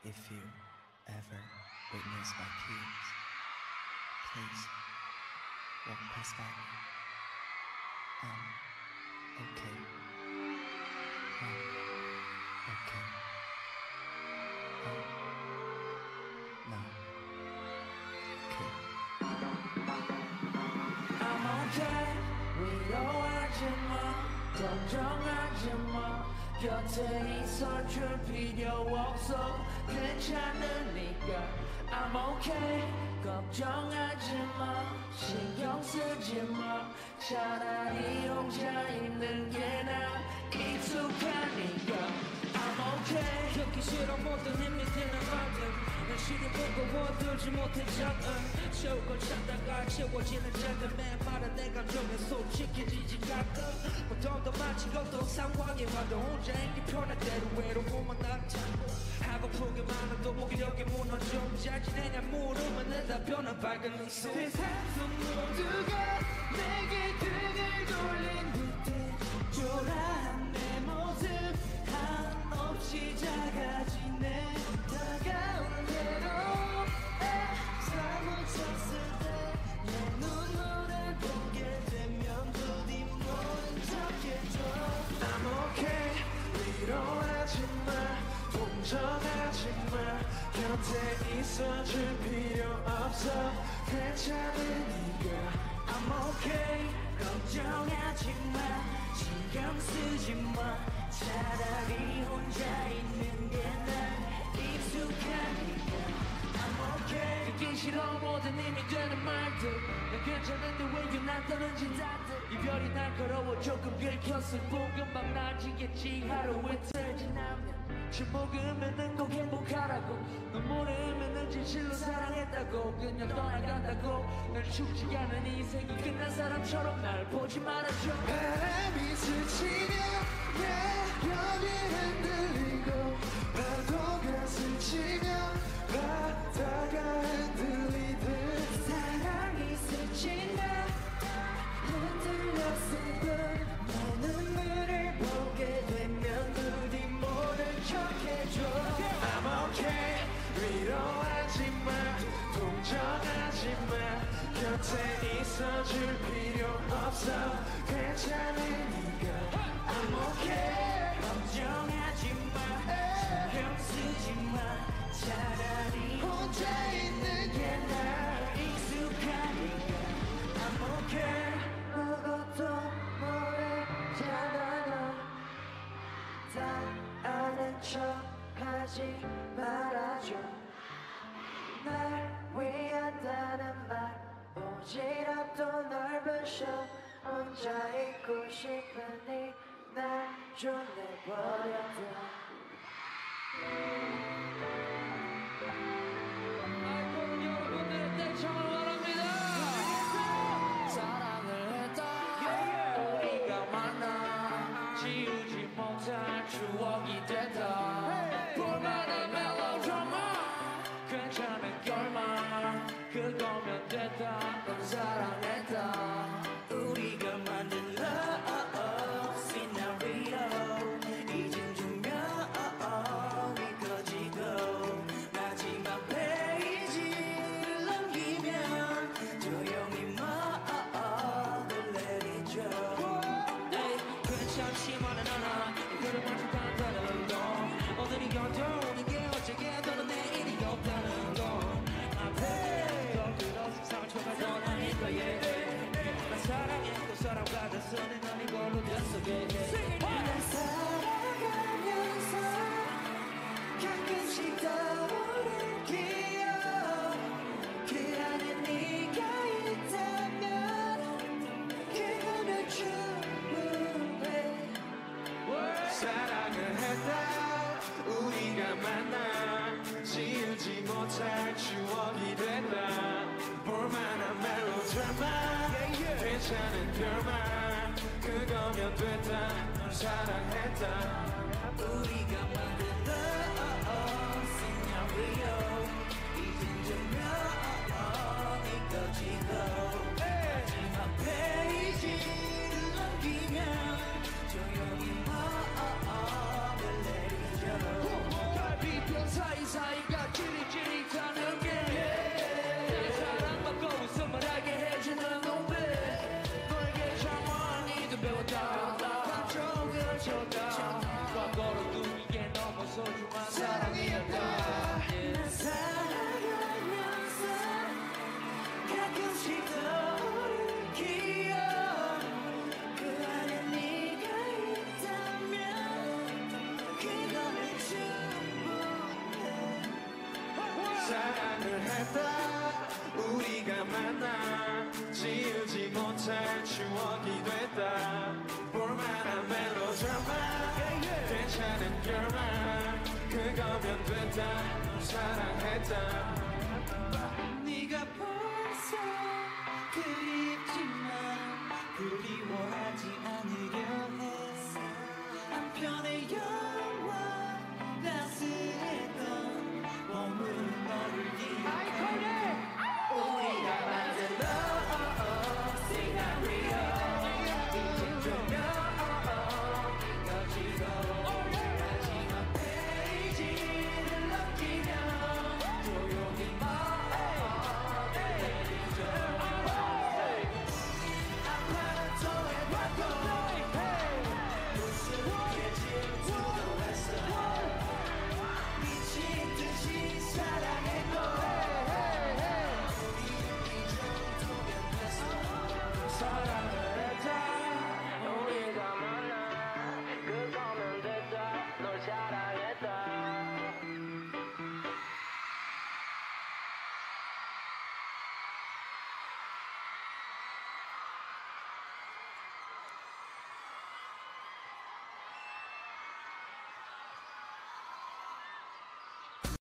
If you ever witness my tears, please walk past by me. I'm okay. I'm okay. I'm not okay. I'm okay. 위로하지 마, 걱정하지 마. 곁에 있어줄 필요 없어. 괜찮으니까 I'm okay. 걱정하지 마, 신경 쓰지 마. 차라리 혼자 있는 게 나. 익숙하니까 I'm okay. 듣기 싫어 모든 힘이 드는 말들 열심히 보고 들지 못했잖아. 채울 걸 찾다가 채워지는 작은 말은 내 감정에 솔직해지지 가끔. 보통 더 많지 어떤 상황에 와도 혼자 있기 편한 대로 외로움은 나타나고 하고픈 게 많아도 무기력에 무너져 잘 지내냐 물으면 내 답변은 밝은 미소. 세상 속 모두가 내게 등을 돌린 듯해 초라한 내 모습 한없이 작아지네. 다가온 외로움에 사무쳤을 때 내 눈물을 보게 되면 부디 모른 척해줘. I'm okay. 위로하지 마, 동정하지 마. 곁에 있어줄 필요 없어. 괜찮으니까 I'm okay. 걱정하지 마, 신경 쓰지 마. 차라리 혼자 있는 게 난 익숙하니까 I'm okay. 듣기 싫어 모든 힘이 되는 말들. 난 괜찮은데 왜 유난다는지 다들 이별이 날카로워 조금 긁혔을 뿐. 금방 나아지겠지 하루 이틀 지나면. 침묵으면은 꼭 행복하라고, 눈물을 흘리면은 진실로 사랑했다고. 그냥 떠나간다고. 날 죽지 않은 인생이 끝난 사람처럼 날 보지 말아줘. 바람이 스치면 내 벽이 흔들리고 파도가 스치면 바다가 흔들리듯 사랑이 스친 나 흔들렸을 뿐. 내 눈물을 보게 되면 부디 모른 척해줘. I'm okay. 위로하지 마, 동정하지 마. 곁에 있어줄 필요 없어. 괜찮으니까 I'm okay. 걱정하지 마, 신경 쓰지 마. 차라리 혼자 있는 게 나. 익숙하니까 I'm okay. 그것도 모르잖아 너. 다 아는 척 하지 말아줘. 날 위한다는 말 오지랖도 넓은 쇼. 혼자 있고 싶으니 날 좀 내버려둬. 아이고 여러분들의 떼창을 원합니다. 사랑을 했다, 우리가 만나 지우지 못할 추억이 됐다. 볼만한 멜로드라마 괜찮은 결말 그거면 됐다. 넌 사랑했다. 우리가 만든 love scenario 이젠 조명이 꺼지고 마지막 페이지를 넘기면 조용히 마음을 내리죠. 괜찮지만은 않아 이거를 마주 간다는 건 오늘이 어두운 게 어쩌게 너는 내일이 없다는 건 앞에 더 들어서 상처가 더 나일 거야. 난 사랑했고 사랑받았으니 난 이걸로 됐어. 날 살아가면서 가끔씩 떠오를 기억 그 안에 네가 있다면 그거면 충분해. 사랑을 했다, 우리가 만나 지우지 못할 추억이 됐다. 볼만한 멜로드라마 괜찮은 결말 그거면 됐다. 널 사랑했다. 우리가 만든 love scenario 이젠 조명이 꺼지고 마지막 페이지를 넘기면 조용히 마음을 내리죠. 달빛별 사이사이 미쳐다 과거로 두기에 너무 소중한 사랑이었다 난 살아가면서 가끔씩 떠오르는 기억 그 안에 네가 있다면 그거면 충분해 사랑을 했다 우리가 만나 지우지 못할 추억이 됐다 볼만한 멜로드라마 괜찮은 결말 그거면 됐다 사랑했다 네가 벌써 그립지만 그리워하지 않으려 했어 한편의 영화 따스했던 머무른 너를 기억해